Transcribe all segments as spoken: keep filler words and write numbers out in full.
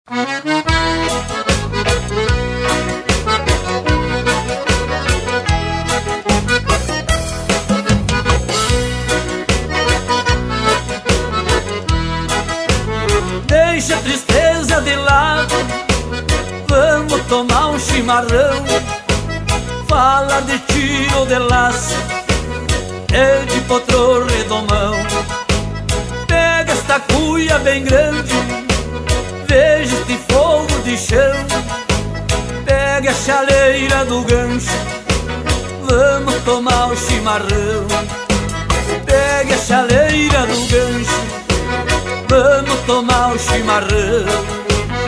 Deixa a tristeza de lado, vamos tomar um chimarrão. Fala de tiro de laço, é de potro redomão. Pega esta cuia bem grande, veja este fogo de chão. Pega a chaleira do gancho, vamos tomar o chimarrão. Pega a chaleira do gancho, vamos tomar o chimarrão.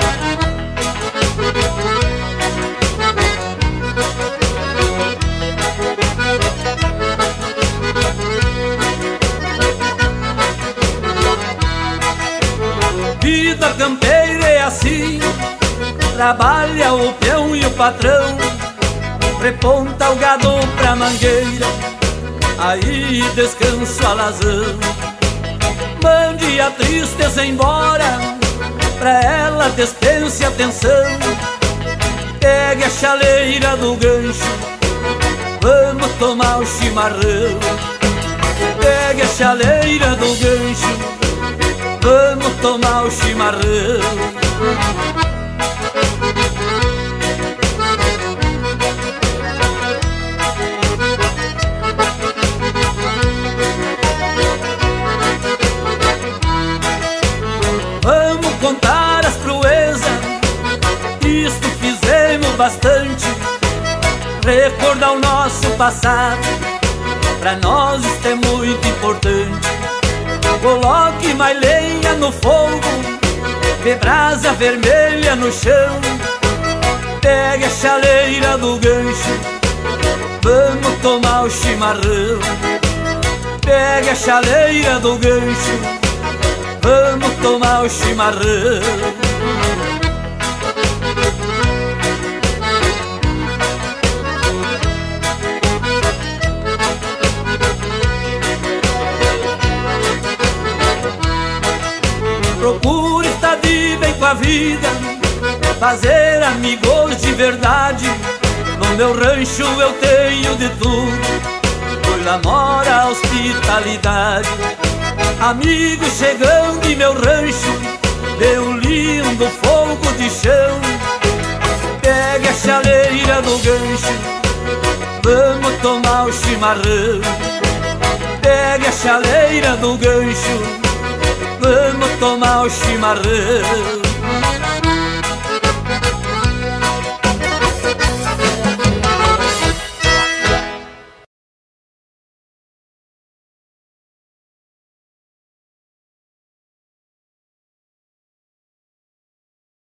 Vida campeira é assim, trabalha o peão e o patrão, reponta o gado pra mangueira, aí descansa a lazão. Mande a tristeza embora, pra ela dispense atenção. Pegue a chaleira do gancho, vamos tomar o chimarrão. Pegue a chaleira do gancho, vamos tomar o chimarrão. Vamos contar as proezas, isto fizemos bastante. Recordar o nosso passado, pra nós isto é muito importante. Coloque mais lenha no fogo, vê brasa vermelha no chão. Pegue a chaleira do gancho, vamos tomar o chimarrão. Pegue a chaleira do gancho, vamos tomar o chimarrão. Procure estar de bem com a vida, fazer amigos de verdade. No meu rancho eu tenho de tudo, pois lá mora a hospitalidade. Amigos chegando em meu rancho, meu lindo fogo de chão. Pegue a chaleira do gancho, vamos tomar o chimarrão. Pegue a chaleira do gancho, vamos tomar o chimarrão.